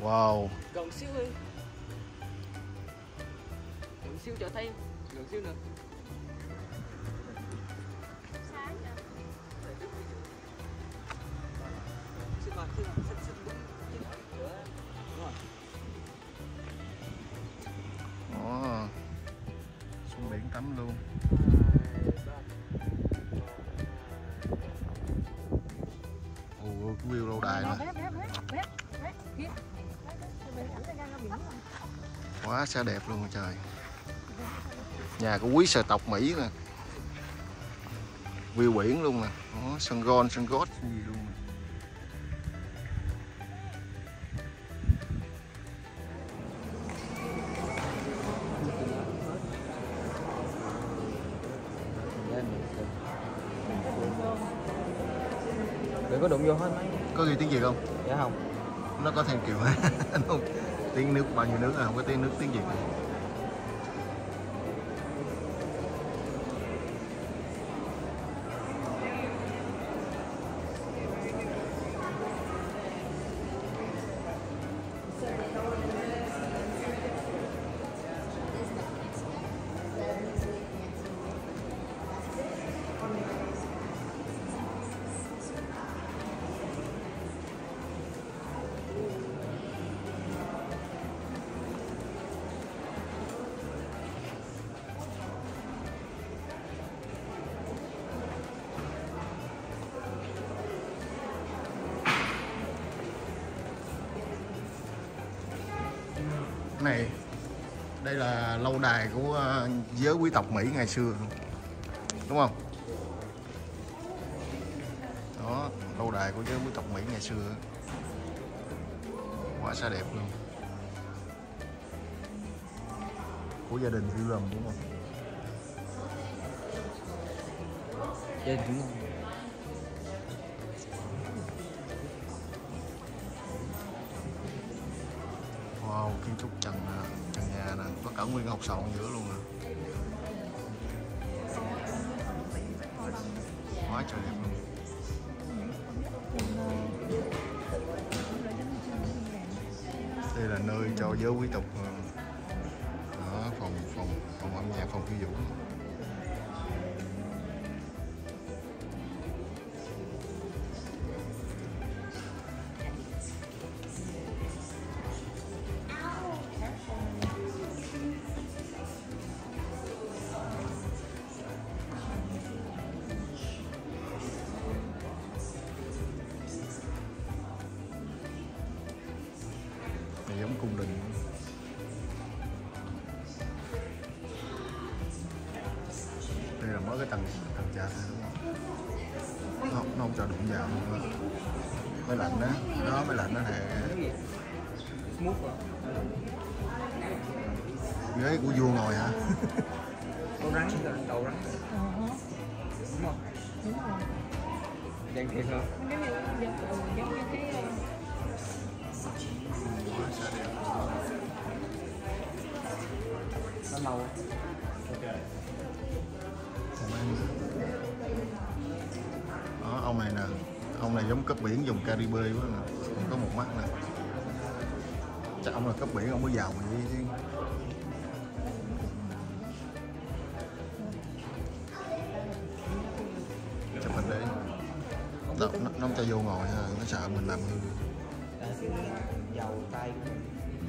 Wow. Gần xíu đi. Gần xíu cho thấy. Gần xíu nữa. Xin mời, xin đúng. Đúng rồi. Đó. Xuống biển tắm luôn. Ồ, cái view lâu đài mà. Quá xa đẹp luôn trời. Nhà của quý sở tộc Mỹ nè. View biển luôn nè. Đó, sân golf, sân gót gì luôn nè. Đừng có đụng vô hết mấy. Có ghi tiếng Việt không? Dạ không. Nó có thêm kiểu không? Tiếng nước bao nhiêu nước à, không có tiếng nước tiếng Việt. Này, đây là lâu đài của giới quý tộc Mỹ ngày xưa, đúng không? Đó, lâu đài của giới quý tộc Mỹ ngày xưa, quá xa đẹp luôn. Của gia đình William đúng không? Gia đình đúng không? Wow, kiến trúc trần nhà nè, có cả nguyên học sọn giữa luôn nè. Quá trời đẹp luôn. Đây là nơi cho giới quý tộc. Đó, phòng âm nhạc, phòng khiêu vũ. Giống cung đình. Đây là mới cái tầng trệt này đúng không? Nó không cho đụng vào luôn. Mới lạnh đó, đó mới lạnh đó nè. Ghế của vua ngồi hả? Đầu rắn rồi, đầu rắn. Đúng không? Đúng rồi. Đen thiệt không? Giống như cái nó lâu. Đó, ông này nè, ông này giống cấp biển dùng Caribe quá nè, không có một mắt nè. Chắc ông là cấp biển, ông mới giàu vậy chứ. Chụp hình đi. Nó không cho vô ngồi ha, nó sợ mình làm hư. Dầu tay của mình.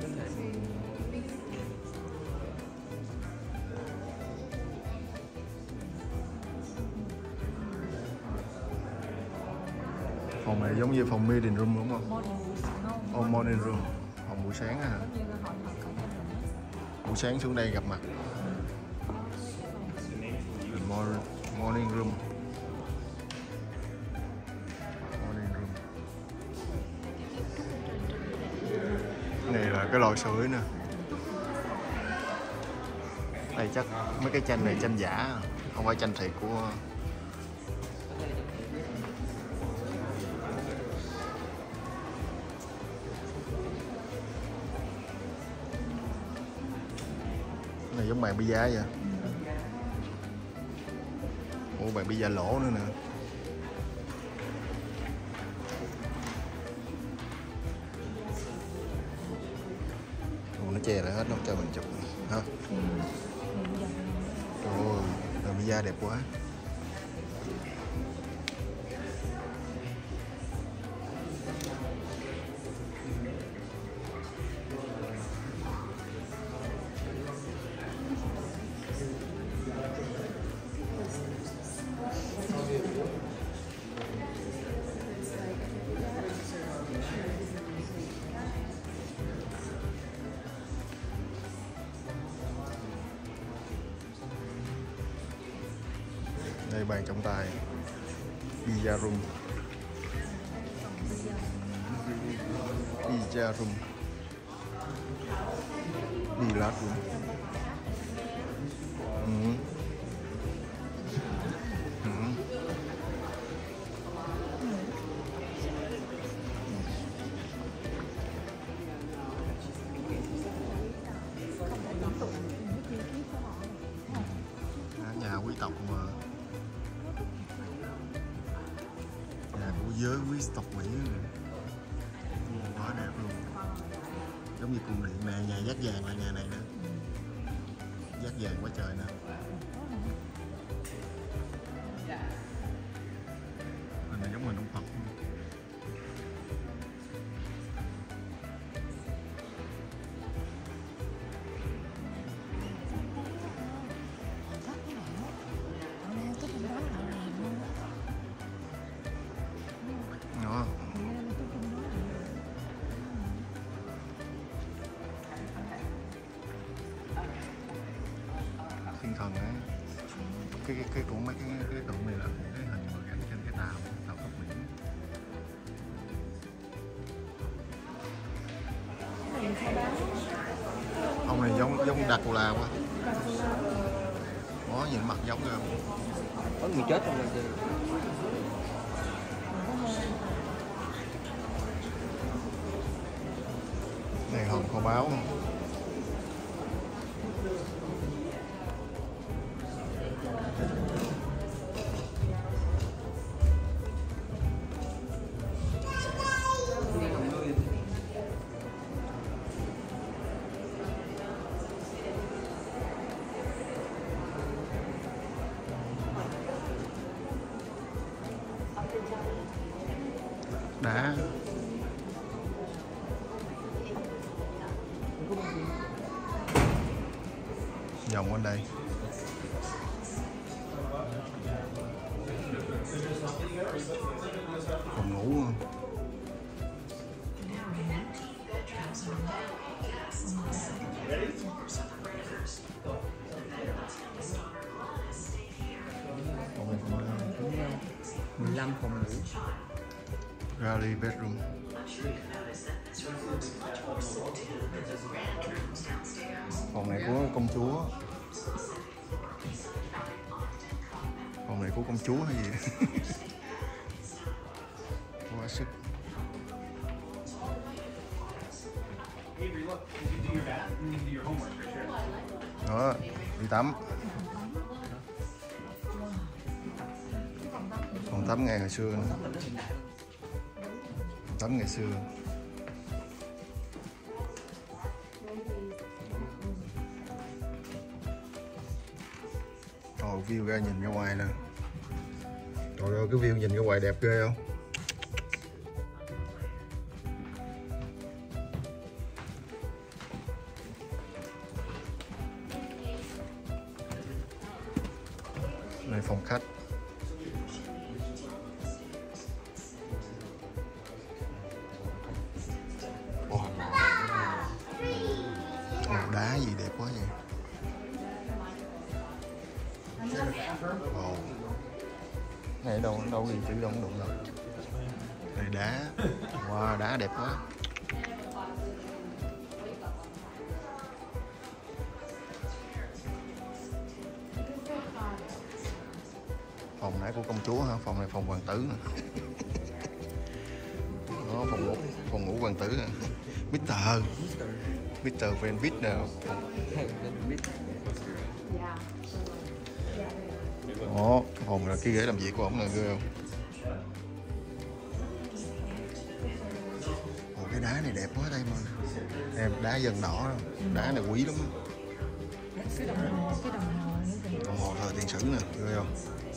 Phòng này giống như phòng meeting room đúng không? Oh, morning room. Phòng buổi sáng hả? Buổi sáng xuống đây gặp mặt. Morning room. Morning room. Cái này là cái lò sưởi nè. Đây chắc mấy cái tranh này tranh giả, không phải tranh thiệt của. Này giống bàn pizza vậy. Ủa bàn pizza lỗ nữa nè. hết không cho mình chụp ha. Ừ. Trời ơi, rồi bây giờ đẹp quá. Đây bàn trọng tài Pizza Room. Pizza Room. Billiard Room. Nhà quý tộc mà, nhà của giới quý tộc Mỹ quá đẹp luôn, giống như cung điện nè. Nhà dát vàng là nhà này nè, dát vàng quá trời nè. Hình này giống hình ông Phật luôn. Đó. Thiên thần ấy, cái của mấy cái tượng này là cái hình mà gắn trên cái tàu tàu tốc biển. Ông này giống Dracula quá. Có nhìn mặt giống rồi. Có người chết trong này kìa. Này hòm kho báu. Đá. Vòng bên đây. Phòng ngủ. Phòng này phòng 15 phòng ngủ. Rally bedroom. Phòng này của công chúa. Phòng này của công chúa hay gì? Quá sức. Đó, đi tắm. Phòng tắm ngày xưa nữa. Tắm ngày xưa. Ồ, view ra nhìn ra ngoài nè. Trời ơi, cái view nhìn ra ngoài đẹp ghê không? Đây phòng khách. Đá gì đẹp quá vậy. Ồ. Này đâu ghi chữ đâu cũng đụng đâu. Này đá. Wow, đá đẹp quá. Phòng nãy của công chúa hả? Phòng này phòng hoàng tử nè. Đó, phòng ngủ hoàng tử nè. Mr. Van Vitt nè. Đó, cái phòng là cái ghế làm việc của ổng nè, ghê không? Ồ, cái đá này đẹp quá đây mà. Em đá dần đỏ, đá này quý lắm. cái đồng hồ nữa kìa. Đồng hồ thời tiền sử nè, ghê không?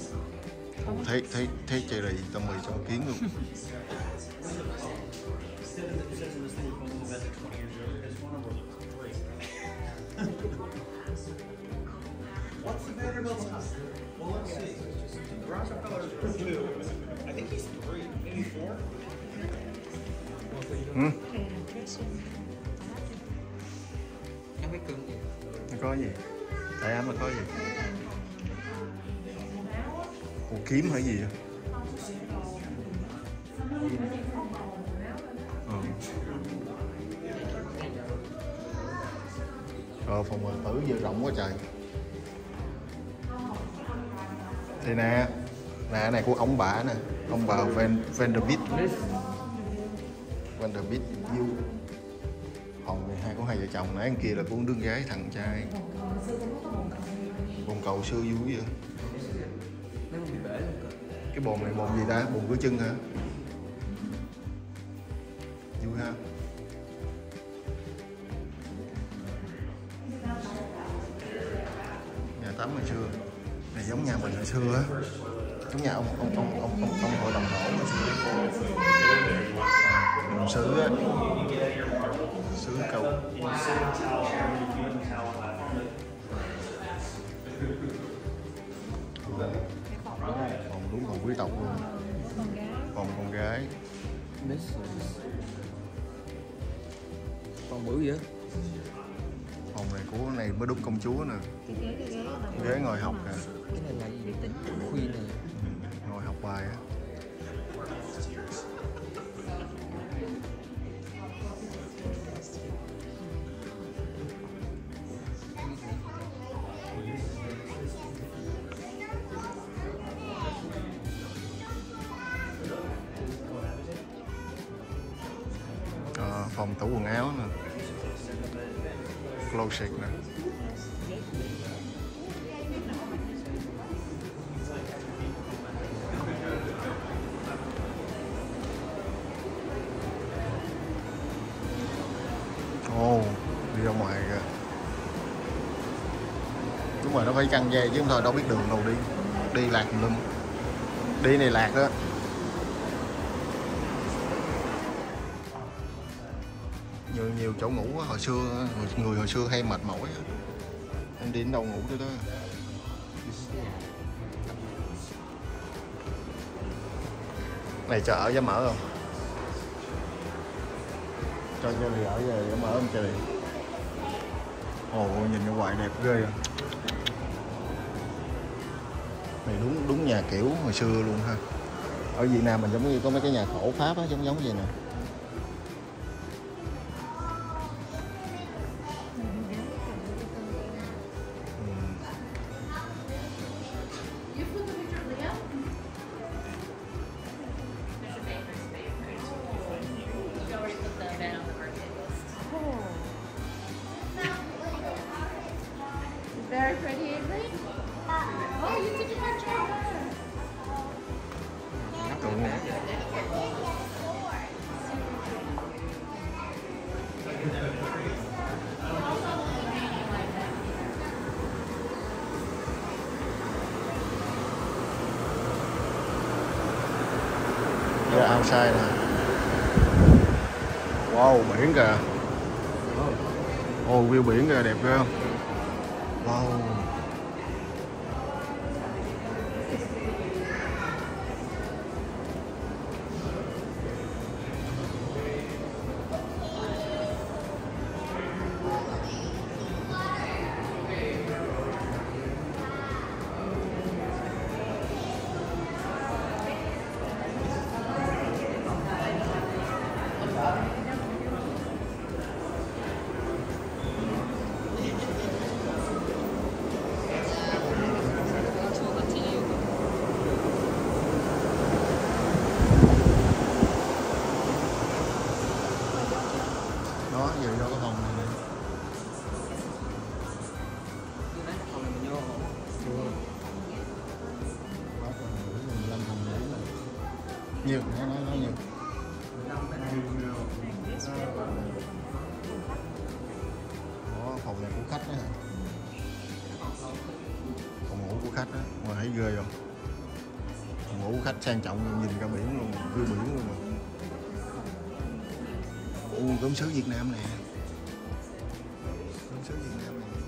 Thấy cherry tao mì cho kiến luôn. What's the Vanderbilt time? Well, let's see. Rockefeller is 2. I think he's 3, maybe 4. Ừ. Em cái cưng gì? Nó có gì? Tại em nó có gì? Ủa kiếm hay gì vậy? Rồi phòng quần tử vừa rộng quá trời. Thì nè này của ông bà nè, ông bà Vanderbilt yêu. Phòng này hai của hai vợ chồng, nãy anh kia là của đứa gái thằng trai. Bồn cầu xưa vui vậy. Nó bị bể luôn cơ. Cái bồn này bồn gì ta? Bồn cửa chân hả? Vui ha. Nhà tắm hồi xưa này giống nhà mình hồi xưa á, giống nhà ông hội đồng hổ hồi xưa. Đồng sứ á, sứ cầu. Phòng đúng phòng quý tộc luôn. Phòng con gái. Phòng bự vậy? Phòng này của này mới đúng công chúa nè. Ghế ngồi học nè. Cái này là gì? Khuy này. Ngồi học bài á. Phòng tủ quần áo nè, closet nè. Đi ra ngoài kìa. Đúng rồi, nó phải căng dây chứ không thôi đâu biết đường đâu đi. Đi lạc lum. Đi này lạc đó. Nhiều chỗ ngủ hồi xưa, người hồi xưa hay mệt mỏi. Anh đi đến đâu ngủ tới đó. Này chợ ở dám mở không? Cho đi ở về dám mở không trời. Ồ, nhìn ra ngoài đẹp ghê à. Này đúng nhà kiểu hồi xưa luôn ha. Ở Việt Nam mình giống như có mấy cái nhà cổ Pháp á, giống vậy nè. Very pretty, isn't it? Oh, you took a picture of her. Nó tượng nè. Ra outside nè. Wow, biển kìa. View biển kìa, đẹp ghê không? Wow. Đó, giờ vô cái phòng này nè. Phòng này mình vô hả? Chưa. Đó, 15 phòng nữa. Nhiều, nói nhiều. 15 tại này. Đó, phòng này của khách đó hả? Phòng ngủ của khách đó, mà thấy ghê không? Phòng ngủ của khách sang trọng, nhìn ra biển luôn, view biển luôn mà. Gốm sứ Việt Nam nè. Gốm sứ Việt Nam nè.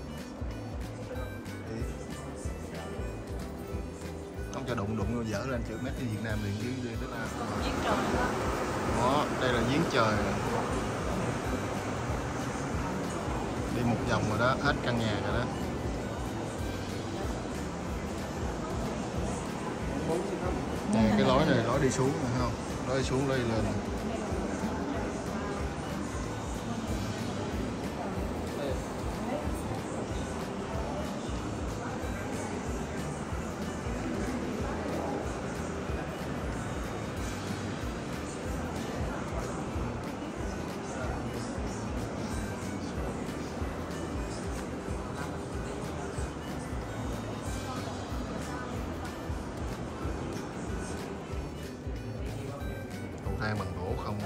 Không cho đụng vô dở lên chữ made in Việt Nam liền dưới đó là. Đó, đây là giếng trời. Đi một vòng rồi đó, hết căn nhà rồi đó. Nè cái lối này, lối đi xuống rồi không? Lối đi xuống, lối đi lên. Thang bằng gỗ không.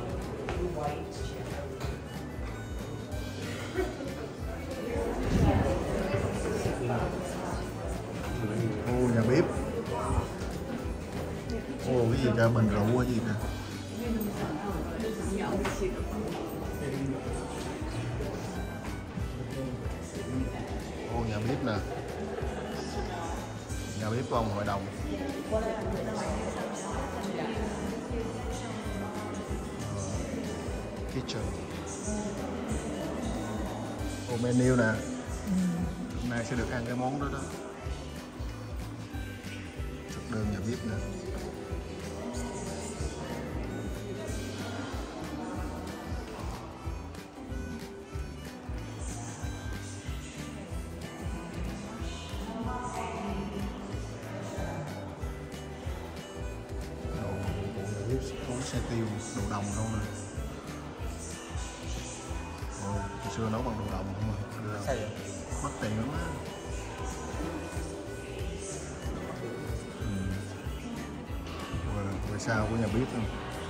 Ô nhà bếp. Ô cái gì ra bình rượu cái gì nè. Ô nhà bếp nè. Nhà bếp của ông hội đồng. Kitchen. Ô menu nè. Hôm nay sẽ được ăn cái món đó đó. Thực đơn nhà bếp nè. Có xe tiêu, đồ đồng đâu nè. Hồi xưa nấu bằng đồ đồng không à? Sao vậy? Mất tiền lắm á. Rồi sao của nhà bếp luôn.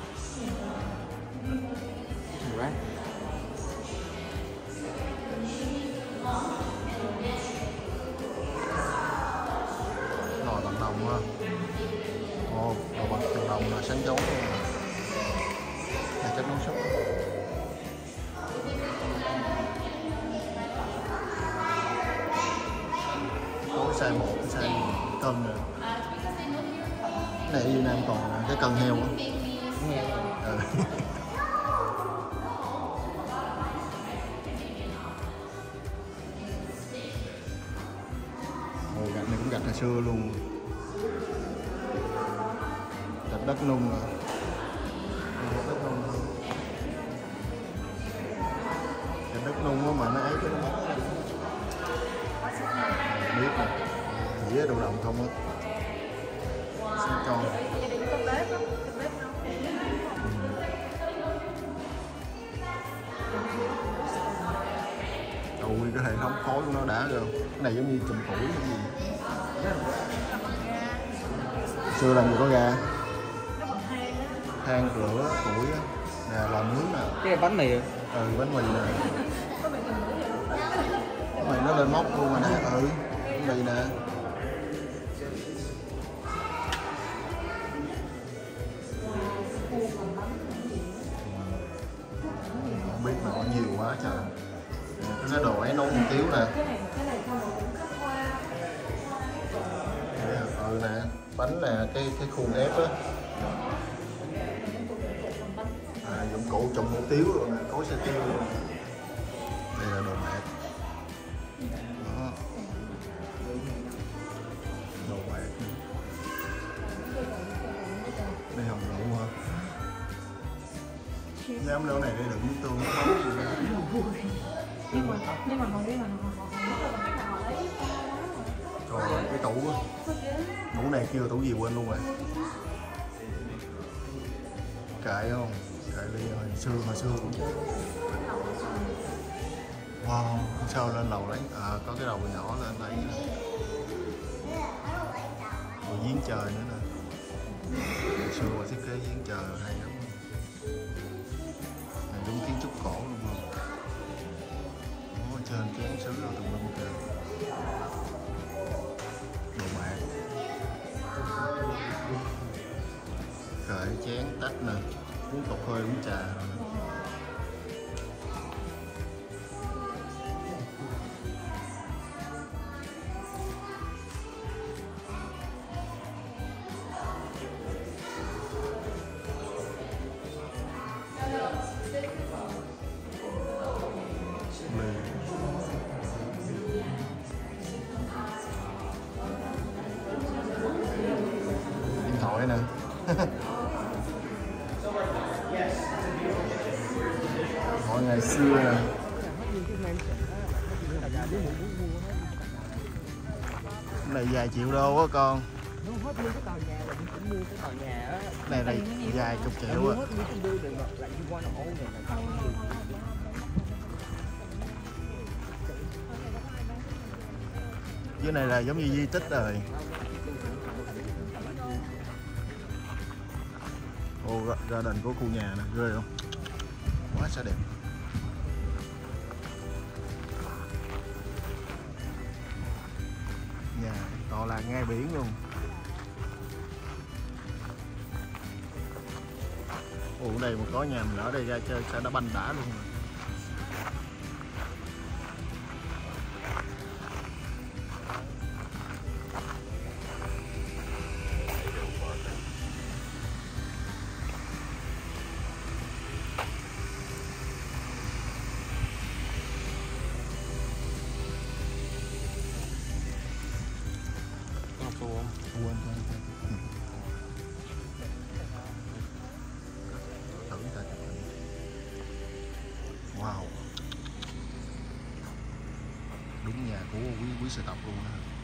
Nồi bằng đồng ha. Ồ, đồ bằng đồng là sáng chói luôn. Là chắc nấu súp. Có size 1, cái size cân nè. Cái này Việt Nam còn cái cân heo á. Ừ. Ồ, gạch này cũng gạch hồi xưa luôn. Gạch đất nung rồi. Gạch đất nung á mà nó ấy cái nó bóng. Biết nè, dĩa đồ đồng không á. Xin con. Ui cái hệ thống khói của nó đã rồi. Cái này giống như chùm củi hay gì. Xưa làm gì có ga. Than lửa củi á. Nè làm nướng nè. Cái này bánh mì rồi. Ừ bánh mì nè. Bánh mì nó lên móc luôn rồi nè. Ừ bánh mì nè. Không biết mà có nhiều quá trời. Cái đồ ấy nấu hủ tiếu nè. Ừ nè, bánh nè, cái khuôn ép á. Dụng cụ trồng hủ tiếu rồi nè, cối xe tiêu luôn. Đây là đồ mạt. Đó. Đồ mạt. Đây hồng đậu hả? Dám đâu này để đựng nước tương nó nóng gì nè. Nhưng mà còn cái mà Còn cái tủ á. Tủ này kêu tủ gì quên luôn rồi. Kệ không? Kệ ly hồi xưa cũng. Wow, sao lên lầu lấy? À có cái đầu nhỏ lên lấy nè. Rồi giếng trời nữa nè. Hồi xưa mà thiết kế giếng trời hay lắm. đúng kiến trúc cổ luôn không? Ở trên chén sứ rồi tùm lum kìa. Đồ mạc. Khởi chén tách nè, uống cà phê uống trà. Điện thoại nè. Mọi ngày xưa nè. Cái này vài triệu đô á con. Nó hết nguyên cái tòa nhà là cũng mua cái tòa nhà á. Cái này là vài chục triệu á. Hết nguyên cái building lại như qua nó ổn này là Dưới này là giống như di tích rồi. Ô, gia đình của khu nhà nè, ghê không? Quá sao đẹp. Nhà tọa lạc ngay biển luôn. Ồ, ở đây mà có nhà mình ở đây ra chơi sao đá banh đã luôn rồi. Quên thôi. Thử ta chụp hình. Wow, đúng nhà của quý sư tộc luôn á.